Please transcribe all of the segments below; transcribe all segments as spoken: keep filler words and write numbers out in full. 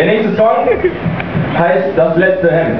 Der nächste Song heißt Das letzte Hemd.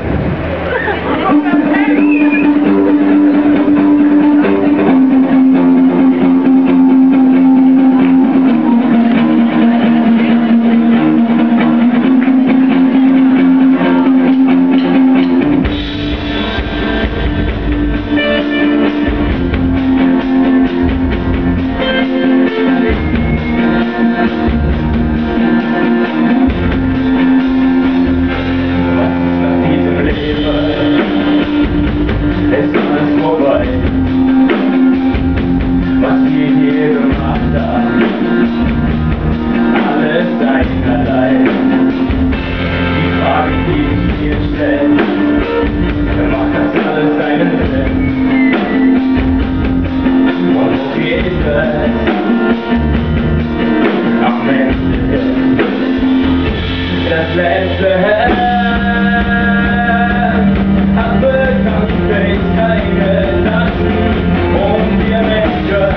Das letzte Hemd hat bekanntlich keine Taschen, um wir Menschen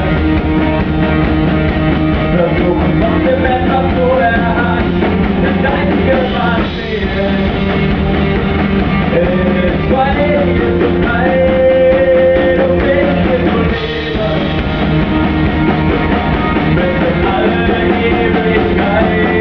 versuchen trotzdem etwas zu erhaschen. Das einzige, was fehlt, ist Weihnachten zu teilen und nicht zu leben, bis in alle Ewigkeit.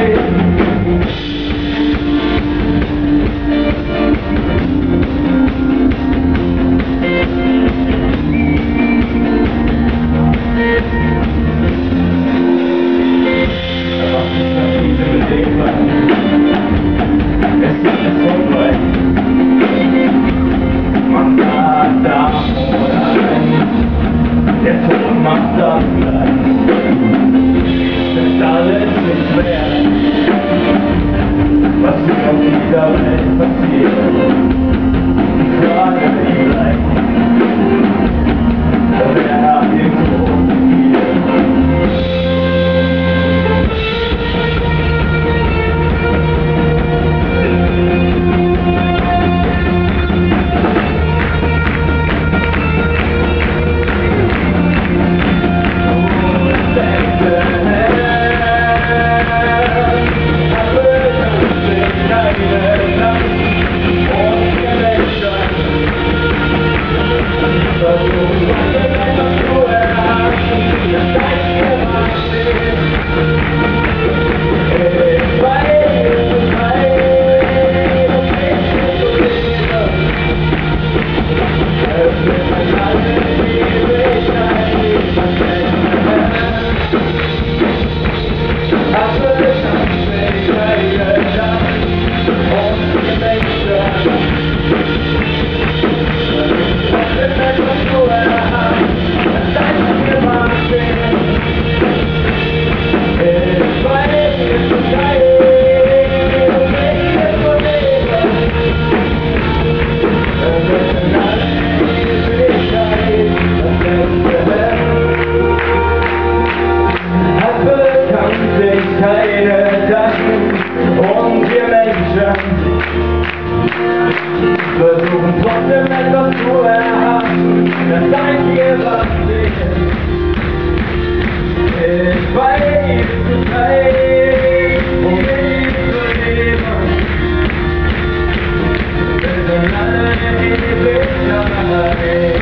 Der Tod macht das gleich. Das ist alles nicht wert, was hier auf dieser Welt passiert. Die Frage, die bleibt, wer hat den Tod geführt? Keine Taschen und wir Menschen versuchen trotzdem etwas zu erhaschen. Das einzige, was fehlt, ist bei zu sein, um nicht zu leben, bis in alle Ewigkeit.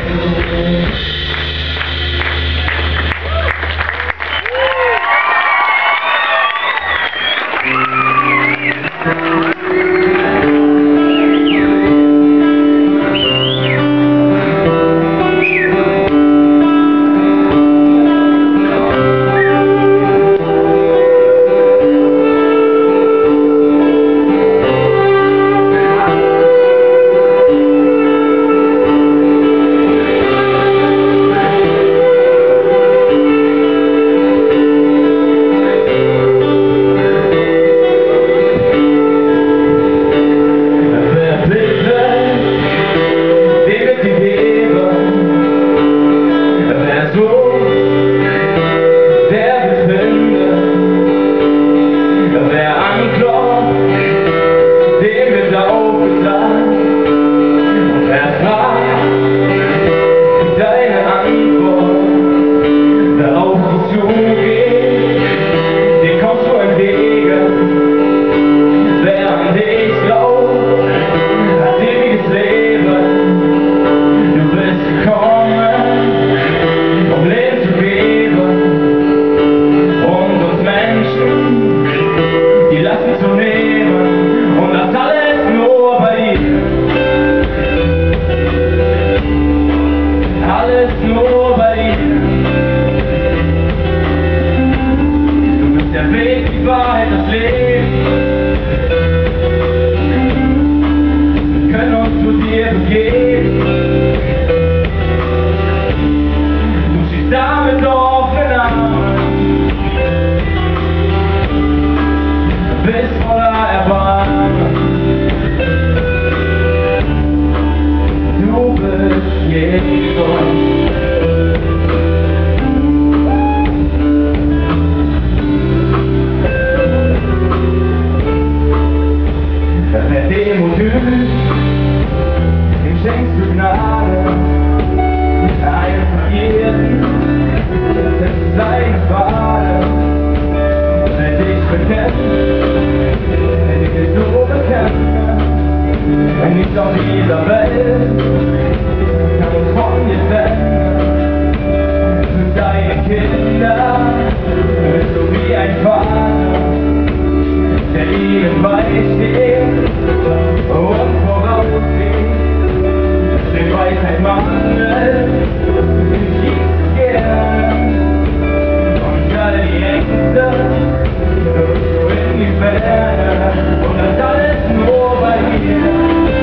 Weg, die Wahrheit, das Leben. Wir können uns zu dir begeben. Du stehst da mit offenen Armen. Du bist voller Erbarmen. Du bist Jesus. Ihm schenkst du Gnade, einen Vergehen, das ist seine Qual. Wenn dich bekennen, wenn ich dich so bekenne, wenn nichts auf dieser Welt kann uns von dir trennen. Für deine Kinder bist du wie ein Vater, der ihnen beisteht und vorausgeht. Den Weisheit mangelt, den siehst du gern. Und alle die Ängste wirfst du in die Ferne. Und das alles nur bei dir.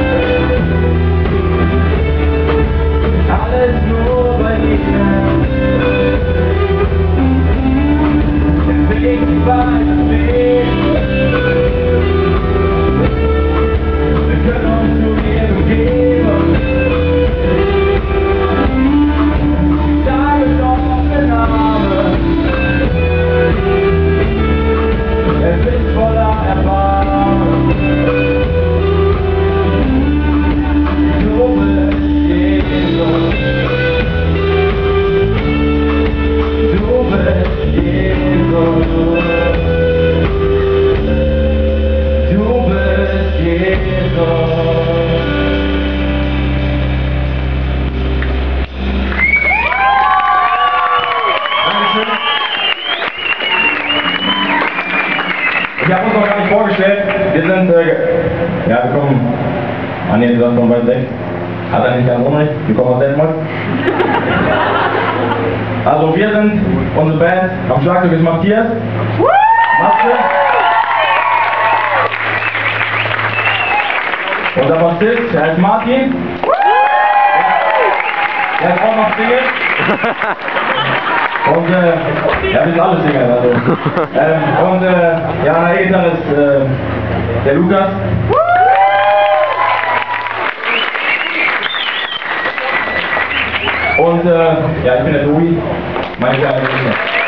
Alles nur bei dir. Der Weg, die Wahrheit, das Leben. Wir können uns zu dir begeben. Sage doch den Namen. Er ist voller Erbarmen. Du bist Jesus. Du bist Jesus. Du bist Jesus. Ich habe uns noch gar nicht vorgestellt. Wir sind, äh, ja, wir kommen, ah ne, du sagst von weit weg. Hat er nicht ganz Unrecht, wir kommen aus Detmold. Also wir sind, unsere Band, am Schlagzeug ist Matthias. Matze. Unser Bassist, der heißt Martin. Der ist auch noch Single. Und äh, ja, wir sind alle Single, also. Ähm, und äh, ja, an der E-Gitarre ist äh, der Lukas. Und äh, ja, ich bin der Tobi, meine kleine Schwester.